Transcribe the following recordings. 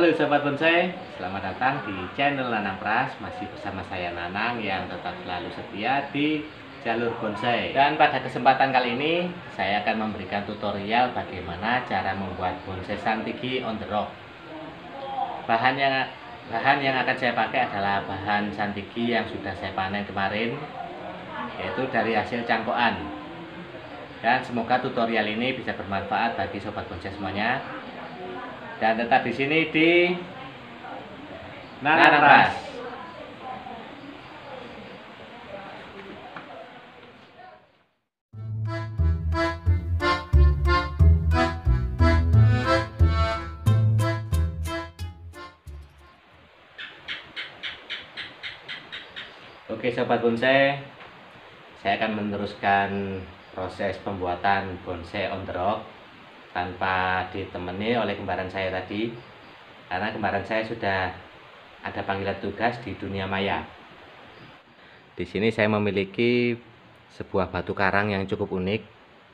Halo Sobat Bonsai, selamat datang di channel Nanang Pras. Masih bersama saya Nanang yang tetap selalu setia di jalur bonsai. Dan pada kesempatan kali ini saya akan memberikan tutorial bagaimana cara membuat bonsai santiki on the rock. Bahan yang akan saya pakai adalah bahan santiki yang sudah saya panen kemarin, yaitu dari hasil cangkokan. Dan semoga tutorial ini bisa bermanfaat bagi sobat bonsai semuanya. Dan tetap di sini di Nanang Pras. Oke sobat bonsai, saya akan meneruskan proses pembuatan bonsai on the rock tanpa ditemani oleh kembaran saya tadi, karena kembaran saya sudah ada panggilan tugas di dunia maya. Di sini saya memiliki sebuah batu karang yang cukup unik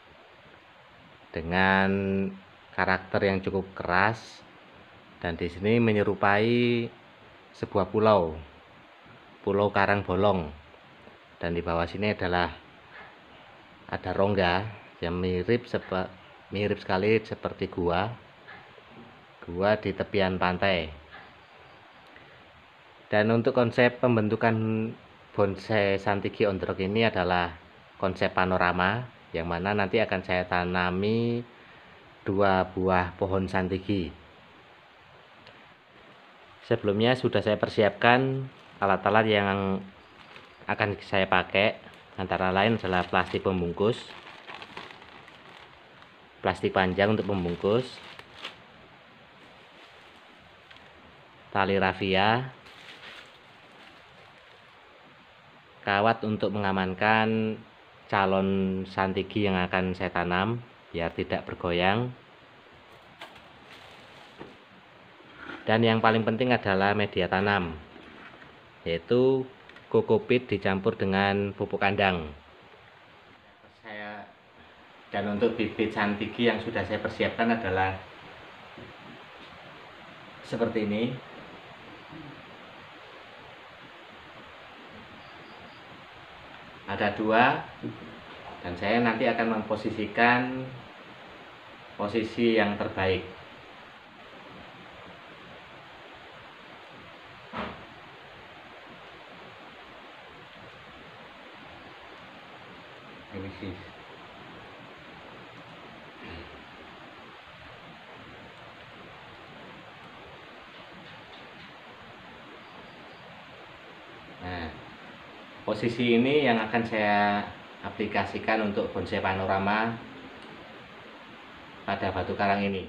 dengan karakter yang cukup keras, dan di sini menyerupai sebuah pulau karang bolong, dan di bawah sini adalah ada rongga yang mirip sekali seperti gua di tepian pantai. Dan untuk konsep pembentukan bonsai santiki on the rock ini adalah konsep panorama, yang mana nanti akan saya tanami 2 buah pohon santiki. Sebelumnya sudah saya persiapkan alat-alat yang akan saya pakai, antara lain adalah plastik pembungkus, plastik panjang untuk membungkus, tali rafia, kawat untuk mengamankan calon santiki yang akan saya tanam biar tidak bergoyang, dan yang paling penting adalah media tanam, yaitu kokopit dicampur dengan pupuk kandang. Dan untuk bibit santiki yang sudah saya persiapkan adalah seperti ini. Ada 2, dan saya nanti akan memposisikan posisi yang terbaik. Ini sih. Nah, posisi ini yang akan saya aplikasikan untuk bonsai panorama pada batu karang ini.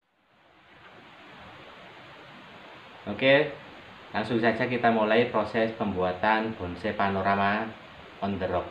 Oke, langsung saja kita mulai proses pembuatan bonsai panorama on the rock.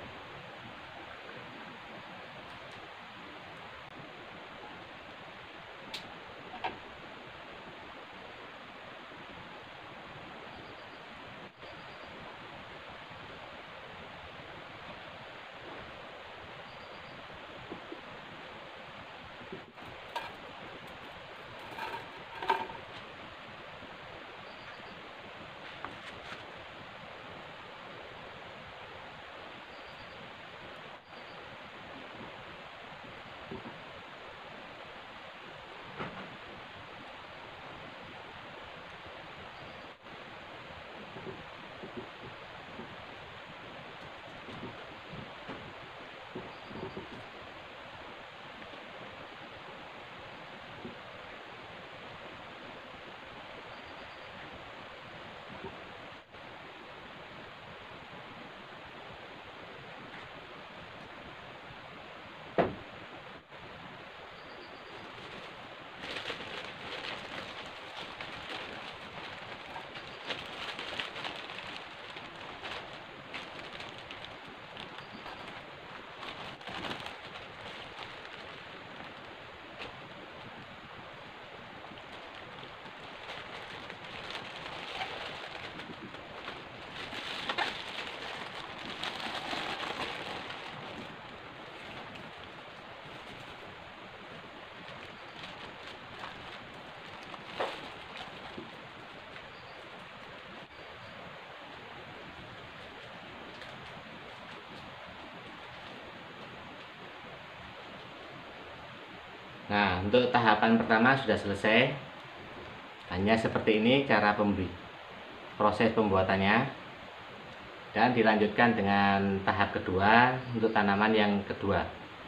Nah, untuk tahapan pertama sudah selesai. Hanya seperti ini cara proses pembuatannya. Dan dilanjutkan dengan tahap kedua untuk tanaman yang kedua.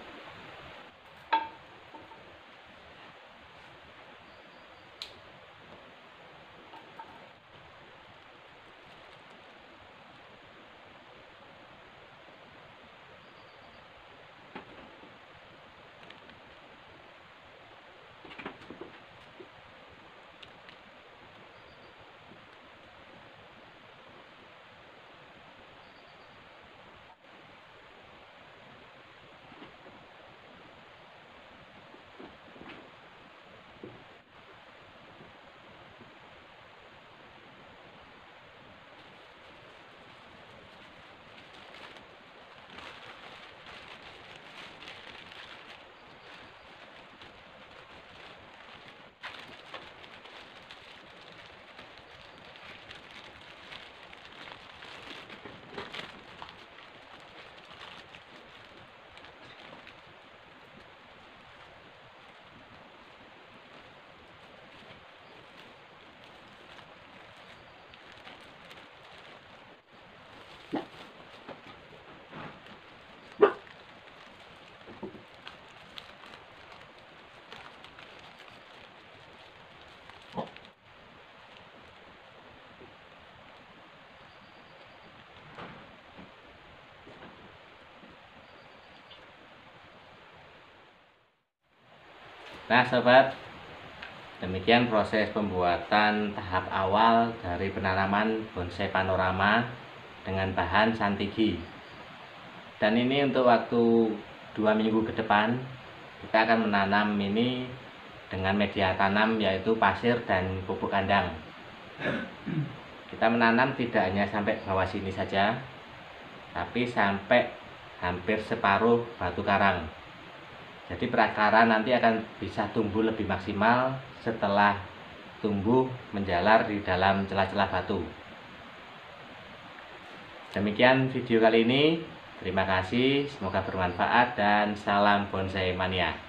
Nah sobat, demikian proses pembuatan tahap awal dari penanaman bonsai panorama dengan bahan santigi. Dan ini untuk waktu 2 minggu ke depan kita akan menanam ini dengan media tanam yaitu pasir dan pupuk kandang. Kita menanam tidak hanya sampai bawah sini saja, tapi sampai hampir separuh batu karang. Jadi perakaran nanti akan bisa tumbuh lebih maksimal setelah tumbuh menjalar di dalam celah-celah batu. Demikian video kali ini. Terima kasih, semoga bermanfaat dan salam bonsai mania.